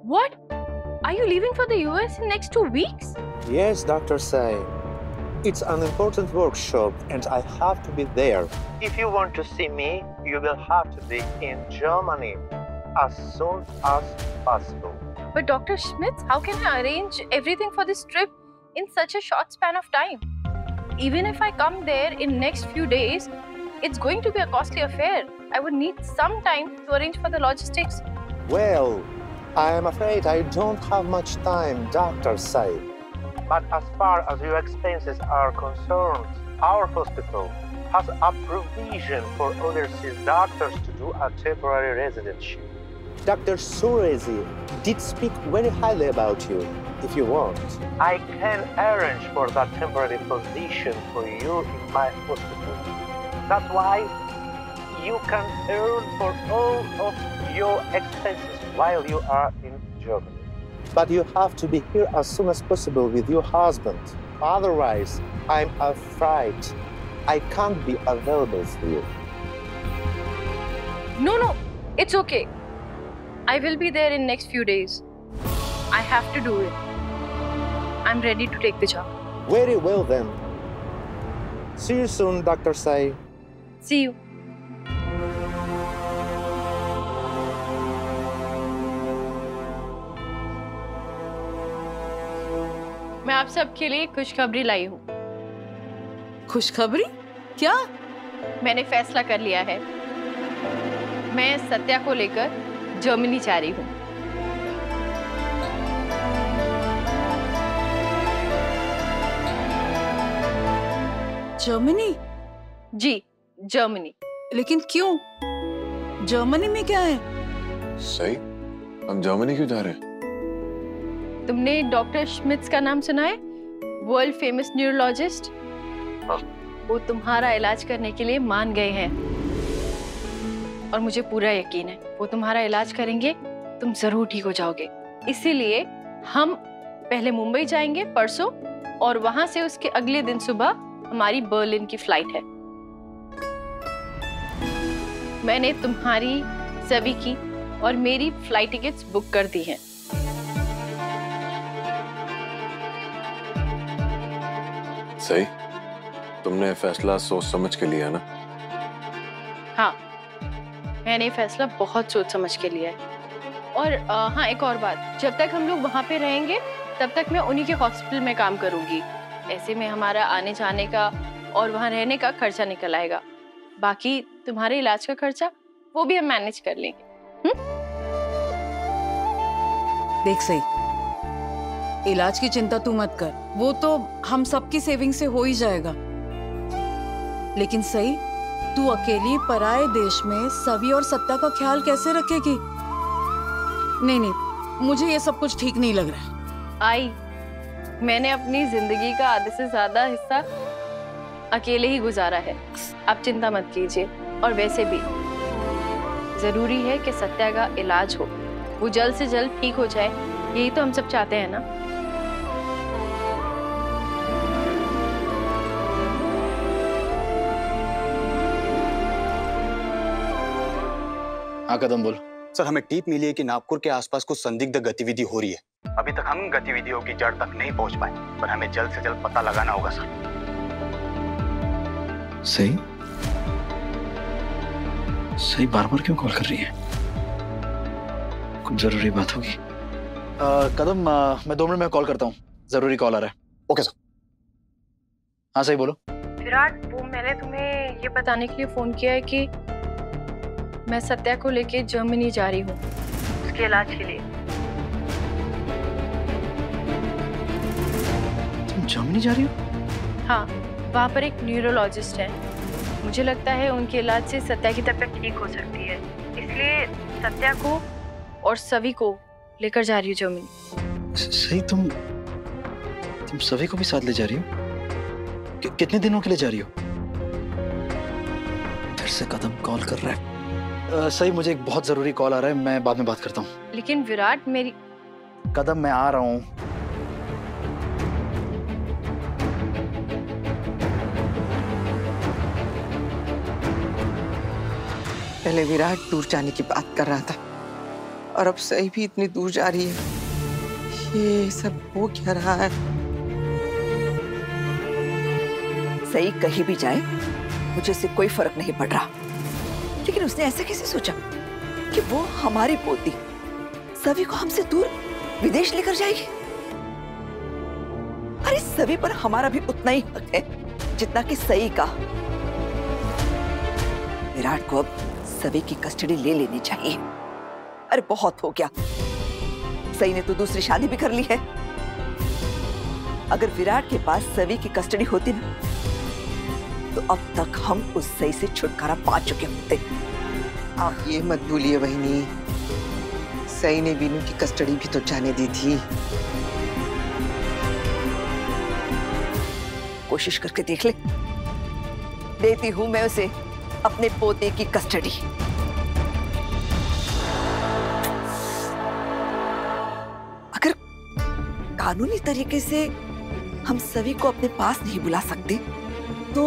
What? Are you leaving for the US in next 2 weeks? Yes, Dr. Sai. It's an important workshop and I have to be there. If you want to see me, you will have to be in Germany as soon as possible. But Dr. Schmitz, how can I arrange everything for this trip in such a short span of time? Even if I come there in next few days, it's going to be a costly affair. I would need some time to arrange for the logistics. Well, I am afraid I don't have much time, Dr. Sai. But as far as your expenses are concerned, our hospital has a provision for overseas doctors to do a temporary residency. Dr. Surezi did speak very highly about you, if you want. I can arrange for that temporary position for you in my hospital. That's why you can earn for all of your expenses while you are in Germany. But you have to be here as soon as possible with your husband. Otherwise, I'm afraid I can't be available for you. No, it's okay. I will be there in next few days. I have to do it. I'm ready to take the job. Very well then. See you soon, Dr. Sai. See you. मैं आप सबके लिए खुशखबरी लाई हूँ। खुशखबरी? क्या? मैंने फैसला कर लिया है। मैं सत्या को लेकर जर्मनी जा रही हूँ। जर्मनी? जी, जर्मनी। लेकिन क्यों? जर्मनी में क्या है? सही, हम जर्मनी क्यों जा रहे हैं? तुमने डॉक्टर श्मिट्स का नाम सुना है? World famous neurologist. वो तुम्हारा इलाज करने के लिए मान गए हैं और मुझे पूरा यकीन है वो तुम्हारा इलाज करेंगे, तुम जरूर ठीक हो जाओगे। इसीलिए हम पहले मुंबई जाएंगे परसों और वहां से उसके अगले दिन सुबह हमारी बर्लिन की फ्लाइट है। मैंने तुम्हारी, सभी की और मेरी फ्लाइट टिकट्स बुक कर दी हैं। सही, तुमने फैसला सोच समझ के लिया ना? हाँ, मैंने फैसला बहुत सोच समझ के लिया है। और हाँ, एक और बात, जब तक हम लोग वहाँ पे रहेंगे तब तक मैं उन्हीं के हॉस्पिटल में काम करूंगी। ऐसे में हमारा आने जाने का और वहाँ रहने का खर्चा निकल आएगा। बाकी तुम्हारे इलाज का खर्चा वो भी हम मैनेज कर लेंगे। देख सही, इलाज की चिंता तू मत कर, वो तो हम सबकी सेविंग से हो ही जाएगा। लेकिन सही, तू अकेली पराये देश में सभी और सत्ता का ख्याल कैसे रखेगी? नहीं, मुझे ये सब कुछ ठीक नहीं लग रहा है। आई, मैंने अपनी जिंदगी का आधे से ज्यादा हिस्सा अकेले ही गुजारा है। आप चिंता मत कीजिए। और वैसे भी जरूरी है कि सत्या का इलाज हो, वो जल्द से जल्द ठीक हो जाए, यही तो हम सब चाहते हैं ना। हाँ, कदम बोलो। सर, हमें टीप मिली है कि नागपुर के आसपास कुछ संदिग्ध गतिविधि हो रही है। अभी तक हम गतिविधियों की जड़ तक नहीं पहुंच पाए, पर हमें जल्द से जल्द पता लगाना होगा सर। सही बार बार क्यों कॉल कर रही है? कुछ जरूरी बात होगी। कदम, मैं 2 मिनट में कॉल करता हूँ, जरूरी कॉल आ रहा है। Okay sir. हाँ सही, बोलो। विराट, वो मैंने तुम्हें ये बताने के लिए फोन किया है कि मैं सत्या को लेके जर्मनी जा रही हूँ उसके इलाज के लिए। तुम जर्मनी जा रही हो? हाँ, वहाँ पर एक न्यूरोलॉजिस्ट है। मुझे लगता है उनके इलाज से सत्या की तबीयत ठीक हो सकती है, इसलिए सत्या को और सभी को लेकर जा रही हूँ जर्मनी। सही, तुम सभी को भी साथ ले जा रही हो? कितने दिनों के लिए जा रही हो? फिर से कदम कॉल कर रहा है। सही, मुझे एक बहुत जरूरी कॉल आ रहा है, मैं बाद में बात करता हूँ। लेकिन विराट, मेरी कदम, मैं आ रहा हूँ। पहले विराट दूर जाने की बात कर रहा था, और अब सही भी इतनी दूर जा रही है। ये सब हो क्या रहा है? सही कहीं भी जाए मुझे उससे कोई फर्क नहीं पड़ रहा, लेकिन उसने ऐसा कैसे सोचा कि वो हमारी पोती सभी को हमसे दूर विदेश लेकर जाएगी? अरे सभी पर हमारा भी उतना ही हक है जितना कि सही का। विराट को अब सभी की कस्टडी ले लेनी चाहिए। अरे बहुत हो गया, सही ने तो दूसरी शादी भी कर ली है। अगर विराट के पास सभी की कस्टडी होती ना तो अब तक हम उस सही से छुटकारा पा चुके होते। आप ये मत भूलिए बहनी, सही ने वीनू की कस्टडी भी तो जाने दी थी। कोशिश करके देख ले, देती हूं मैं उसे अपने पोते की कस्टडी। अगर कानूनी तरीके से हम सभी को अपने पास नहीं बुला सकते तो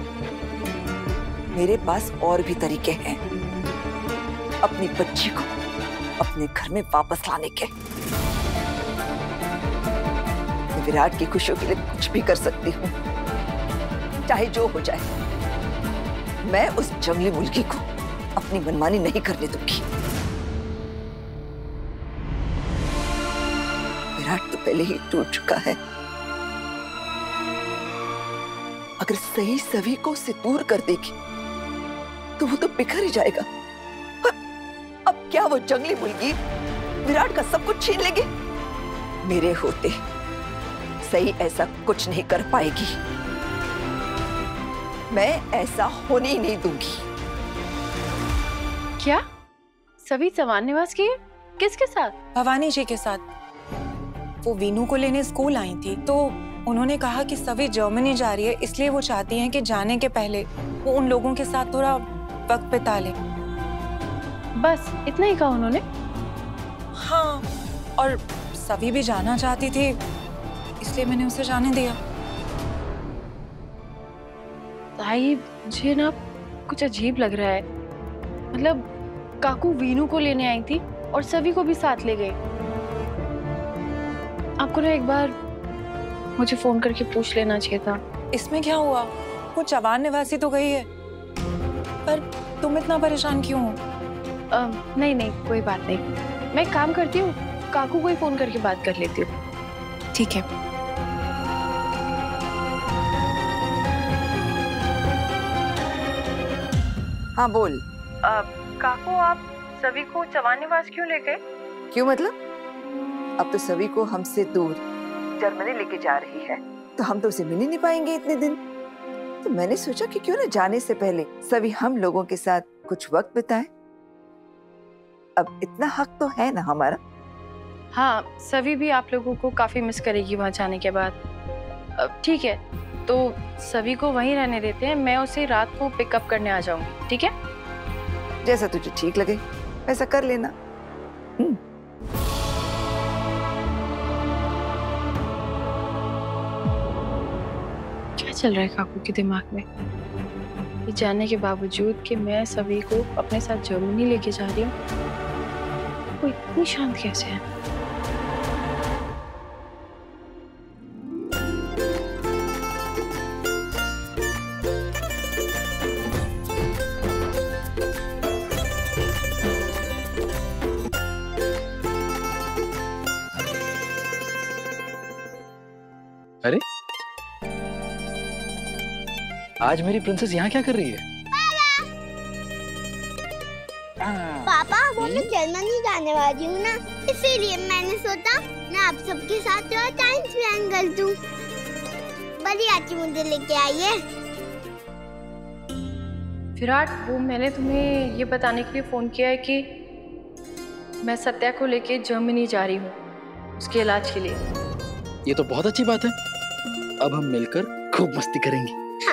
मेरे पास और भी तरीके हैं अपनी बच्ची को अपने घर में वापस लाने के। मैं विराट की खुशियों के लिए कुछ भी कर सकती हूँ, चाहे जो हो जाए। मैं उस जंगली मुर्गी को अपनी मनमानी नहीं करने दूंगी। विराट तो पहले ही टूट चुका है, अगर सही सभी को उससे दूर कर देगी तो वो तो बिखर ही जाएगा। अब क्या वो जंगली मुर्गी विराट का सब कुछ छीन लेगी? मेरे होते सही ऐसा कुछ नहीं कर पाएगी। मैं ऐसा होने ही नहीं दूंगी। क्या सभी समान निवास की? किसके साथ? भवानी जी के साथ। वो वीनू को लेने स्कूल आई थी तो उन्होंने कहा कि सभी जर्मनी जा रही है, इसलिए वो चाहती हैं कि जाने के पहले वो उन लोगों के साथ थोड़ा वक्त बिता ले। बस इतना ही कहा उन्होंने? हाँ, और सभी भी जाना चाहती थी इसलिए मैंने उसे जाने दिया। ताई, मुझे ना कुछ अजीब लग रहा है। मतलब काकू वीनू को लेने आई थी और सभी को भी साथ ले गए। आपको ना एक बार मुझे फोन करके पूछ लेना चाहिए था। इसमें क्या हुआ? वो जवान निवासी तो गई है, पर तुम इतना परेशान क्यों हो? नहीं नहीं, कोई बात नहीं। मैं एक काम करती हूँ, काकू को ही फोन करके बात कर लेती हूँ। ठीक है। हाँ बोल। काकू, आप सभी को जवान निवास क्यों ले गए? क्यों मतलब? अब तो सभी को हमसे दूर जर्मनी लेके जा रही है तो हम तो उसे मिल ही नहीं पाएंगे इतने दिन। तो मैंने सोचा कि क्यों ना जाने से पहले सभी हम लोगों के साथ कुछ वक्त बिताए। अब इतना हक तो है ना हमारा। हाँ, सभी भी आप लोगों को काफी मिस करेगी वहां जाने के बाद। ठीक है, तो सभी को वहीं रहने देते हैं। मैं उसे रात को पिकअप करने आ जाऊंगी, ठीक है? जैसा तुझे ठीक लगे वैसा कर लेना। क्या चल रहा है काकू के दिमाग में? ये जानने के बावजूद कि मैं सभी को अपने साथ जर्मनी लेके जा रही हूँ, वो इतनी शांत कैसे है? अरे आज मेरी प्रिंसेस यहाँ क्या कर रही है? पापा, वो मैं जर्मनी जाने वाली हूँ ना, इसीलिए मैंने सोचा मैं आप सबके साथ थोड़ा टाइम स्पेंड कर दूं। बड़ी आची मुझे लेके आई है। विराट, वो मैंने तुम्हें ये बताने के लिए फोन किया है कि मैं सत्या को लेके जर्मनी जा रही हूँ उसके इलाज के लिए। ये तो बहुत अच्छी बात है। अब हम मिलकर खूब मस्ती करेंगे। हाँ।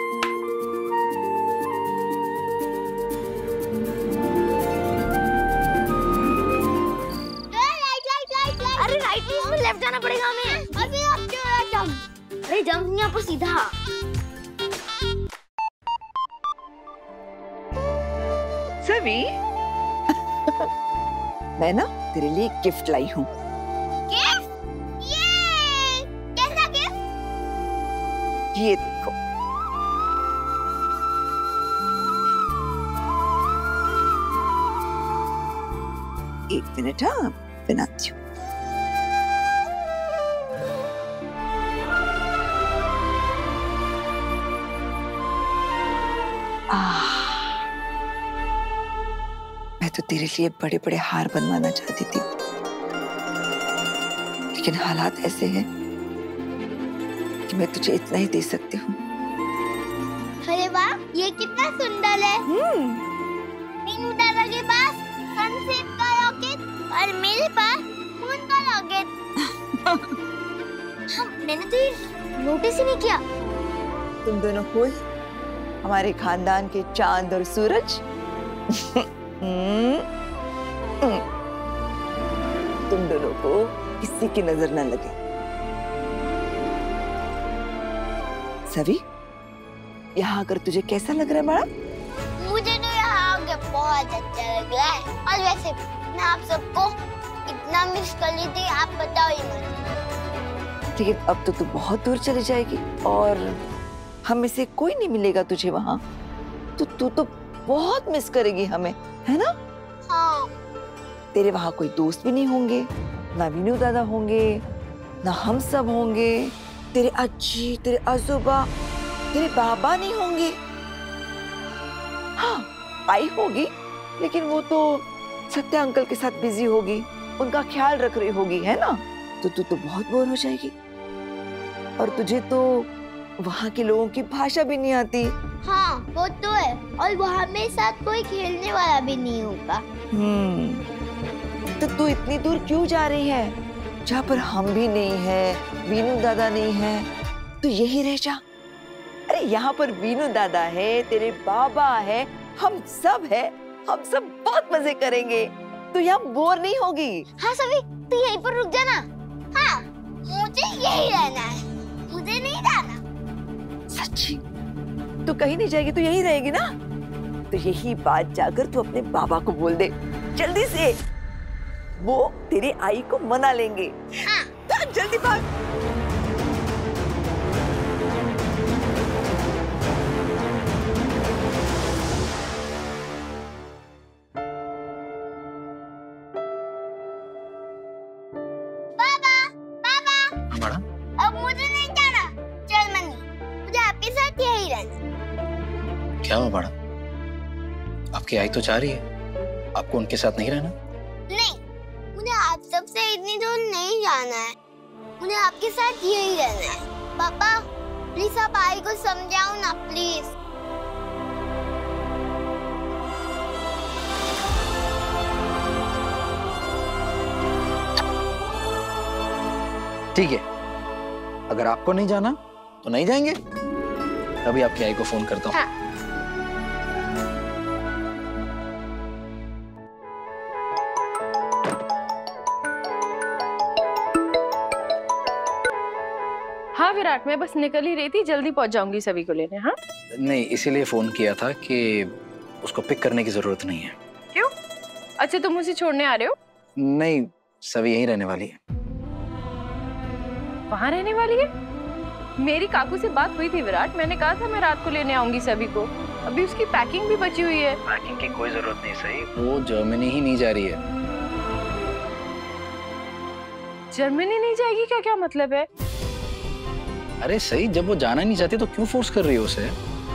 अरे राइट में लेफ्ट जाना पड़ेगा हमें। अभी आप क्यों जंप? अरे जंप यहाँ पर सीधा। सभी मैं ना तेरे लिए गिफ्ट लाई हूँ। गिफ्ट? ये कैसा गिफ्ट? ये देखो। एक मिनट, हाँ बनाती हूँ। मैं तो तेरे लिए बड़े बड़े हार बनवाना चाहती थी, लेकिन हालात ऐसे हैं कि मैं तुझे इतना ही दे सकती हूँ। अरे वाह, ये कितना सुंदर है। मीनू दादा के पास सनसेट का रॉकेट और मेरे पास मून का रॉकेट। मैंने तो ये नोटिस ही नहीं किया। तुम दोनों हो हमारे खानदान के चांद और सूरज। तुम दोनों को किसी की नजर न लगे। सभी, यहाँ आकर तुझे कैसा लग रहा है बड़ा? मुझे तो यहाँ आके बहुत अच्छा लग रहा है। और वैसे मैं आप सबको इतना मिस कर ली थी, आप बताओ ही मत। लेकिन अब तो तू बहुत दूर चली जाएगी और हम में से कोई नहीं मिलेगा तुझे वहाँ। तो तू तो बहुत मिस करेगी हमें, है ना? हाँ। तेरे वहाँ कोई दोस्त भी नहीं होंगे, ना वीनू दादा होंगे, ना हम सब होंगे, तेरे अज्जी, तेरे आजोबा, तेरे बाबा नहीं होंगे। हाँ, आई होगी, लेकिन वो तो सत्या अंकल के साथ बिजी होगी, उनका ख्याल रख रही होगी, है ना? तो तू तो बहुत बोर हो जाएगी। और तुझे तो वहाँ के लोगों की भाषा भी नहीं आती। हाँ, वो तो है। और वहाँ मेरे साथ कोई खेलने वाला भी नहीं होगा। तो तू इतनी दूर क्यों जा रही है, जहाँ पर हम भी नहीं है, वीनू दादा नहीं है? तो यही रह जा। अरे यहाँ पर वीनू दादा है, तेरे बाबा है, हम सब है, हम सब बहुत मजे करेंगे। तो यहाँ बोर नहीं होगी। हाँ सभी, तू यहीं पर रुक जाना। हाँ, मुझे यही रहना है, मुझे नहीं जाना। सच्ची? तू कहीं नहीं जाएगी, तो यही रहेगी ना? तो यही बात जाकर तू अपने बाबा को बोल दे, जल्दी से। वो तेरी आई को मना लेंगे। हाँ। तो जल्दी भाग। पापा, पापा। अब मुझे नहीं जाना जर्मनी, मुझे आपके साथ यही रहना। क्या हुआ बड़ा? आपकी आई तो जा रही है, आपको उनके साथ नहीं रहना? नहीं, मुझे आप सबसे इतनी दूर नहीं जाना है, मुझे आपके साथ यही रहना है। पापा, प्लीज आप आई को समझाओ ना, प्लीज। ठीक है, अगर आपको नहीं जाना तो नहीं जाएंगे। अभी आपकी आई को फोन करता हूँ। हाँ। हाँ विराट, मैं बस निकल ही रही थी, जल्दी पहुंच जाऊंगी सभी को लेने। हाँ नहीं, इसीलिए फोन किया था कि उसको पिक करने की जरूरत नहीं है। क्यों? अच्छा, तुम उसे छोड़ने आ रहे हो? नहीं, सभी यहीं रहने वाली है। वहाँ रहने वाली है? मेरी काकू से बात हुई थी विराट, मैंने कहा था मैं रात को लेने आऊंगी सभी को। अभी उसकी पैकिंग भी बची हुई है। पैकिंग की कोई जरूरत नहीं सही, वो जर्मनी ही नहीं जा रही है। जर्मनी नहीं जाएगी? क्या क्या मतलब है? अरे सही, जब वो जाना नहीं चाहती तो क्यों फोर्स कर रही हो उसे?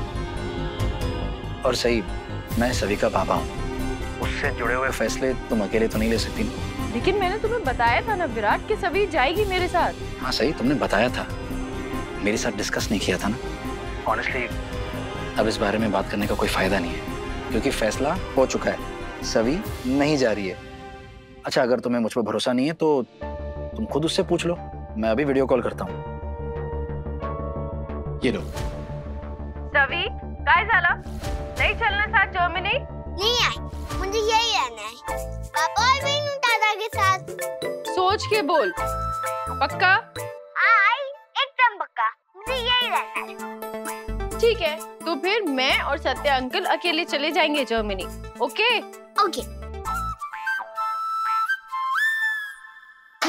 और सही, मैं सभी का पापा हूँ, उससे जुड़े हुए फैसले तुम अकेले तो नहीं ले सकती ना। लेकिन मैंने तुम्हें बताया था ना विराट कि सभी जाएगी मेरे साथ। हाँ सही, तुमने बताया था, मेरे साथ डिस्कस नहीं किया था ना। ऑनेस्टली अब इस बारे में बात करने का कोई फायदा नहीं है, क्योंकि फैसला हो चुका है, सभी नहीं जा रही है। अच्छा, अगर तुम्हें मुझ पर भरोसा नहीं है तो तुम खुद उससे पूछ लो, मैं अभी वीडियो कॉल करता हूँ। ये लो। सभी, काय झाला? नहीं चलना साथ जर्मनी? नहीं आई, मुझे यही रहना है, पापा और वीनू दादा के साथ। सोच के बोल, पक्का? हाँ आई, एकदम पक्का, मुझे यही रहना है। ठीक है, तो फिर मैं और सत्या अंकल अकेले चले जाएंगे जर्मनी। ओके? ओके।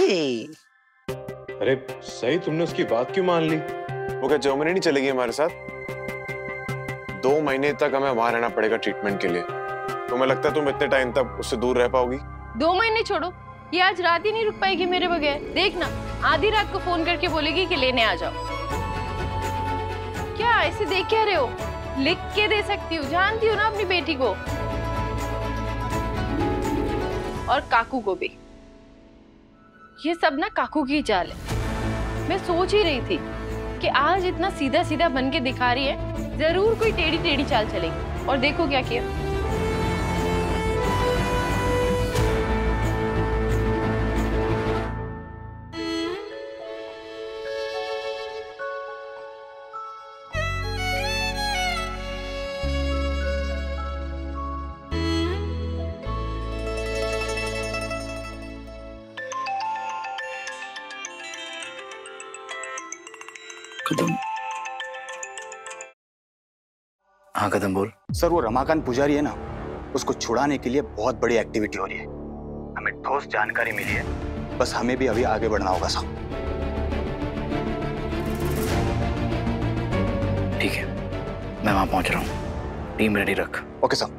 अरे सही, तुमने उसकी बात क्यों मान ली? वो क्या जर्मनी नहीं चलेगी हमारे साथ? 2 महीने तक हमें वहां रहना पड़ेगा ट्रीटमेंट के लिए। तुम्हें लगता है तुम इतने टाइम तक उससे दूर रह पाओगी? 2 महीने छोड़ो, ये आज रात ही नहीं रुक पाएगी मेरे बगैर। देखना, आधी रात को फोन करके बोलेगी कि लेने आ जाओ। क्या ऐसे देख क्या रहे हो? लिख के दे सकती हूँ, जानती हूँ ना अपनी बेटी को और काकू को भी। ये सब ना काकू की चाल है। मैं सोच ही रही थी कि आज इतना सीधा सीधा बन के दिखा रही है, जरूर कोई टेढ़ी टेढ़ी चाल चलेगी। और देखो क्या किया। कदम। हाँ कदम बोल। सर वो रमाकांत पुजारी है ना, उसको छुड़ाने के लिए बहुत बड़ी एक्टिविटी हो रही है। हमें ठोस जानकारी मिली है, बस हमें भी अभी आगे बढ़ना होगा साहब। ठीक है, मैं वहां पहुंच रहा हूँ। टीम रेडी रख। ओके साहब।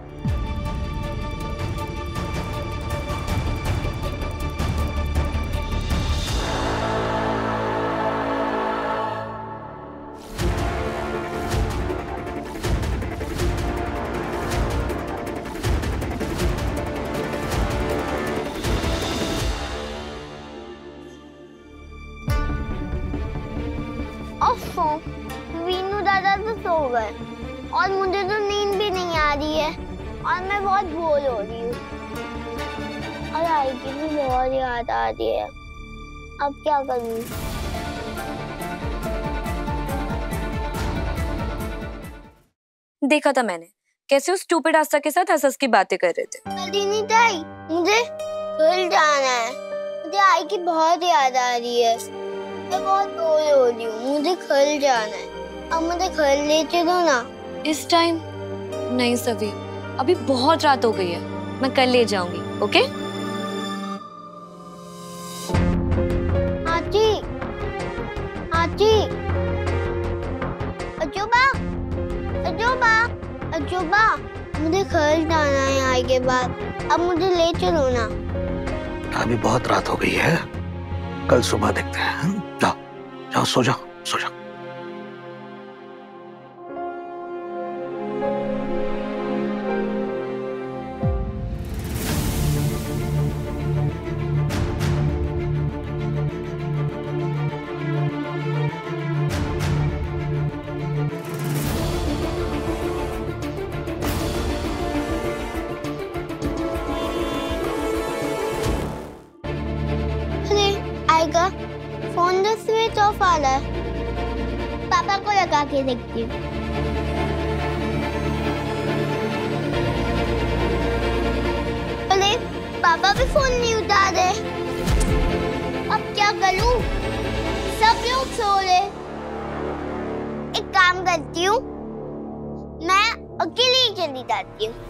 वीनू दादा तो सो गए और मुझे तो नींद भी नहीं आ रही है और मैं बहुत बोर हो रही हूँ और आई की भी बहुत याद आ रही है। अब क्या करूँ? देखा था मैंने कैसे उस स्टूपिड आस्था के साथ हंस की बातें कर रहे थे। नहीं ताई, मुझे घर जाना है। मुझे आई की बहुत याद आ रही है। मैं बहुत बोर हो रही हूँ, मुझे घर जाना है। अब मुझे घर ले चलो ना। इस टाइम नहीं सभी, अभी बहुत रात हो गई है। मैं कल ले जाऊंगी। ओके? आजी, आजी, अजूबा, अजूबा, अजूबा, मुझे घर जाना है आई के बाद। अब मुझे ले चलो ना। अभी बहुत रात हो गई है, कल सुबह देखते हैं। जाओ जाओ, सो जाओ, सो जाओ। आएगा, फोन तो स्विच ऑफ आ रहा है। पापा को लगा के देखती हूँ। अरे पापा भी फोन नहीं उठा रहे। अब क्या करूँ? सब लोग सो रहे। एक काम करती हूँ, मैं अकेली ही चली जाती हूँ।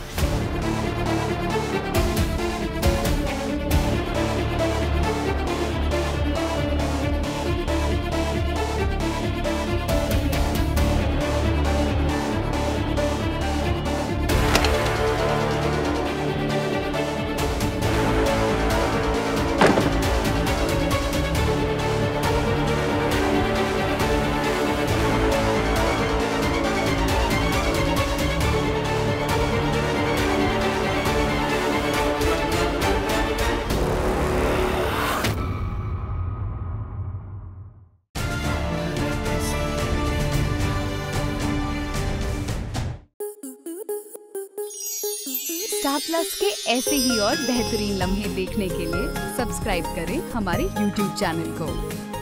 स्टार प्लस के ऐसे ही और बेहतरीन लम्हे देखने के लिए सब्सक्राइब करें हमारे YouTube चैनल को।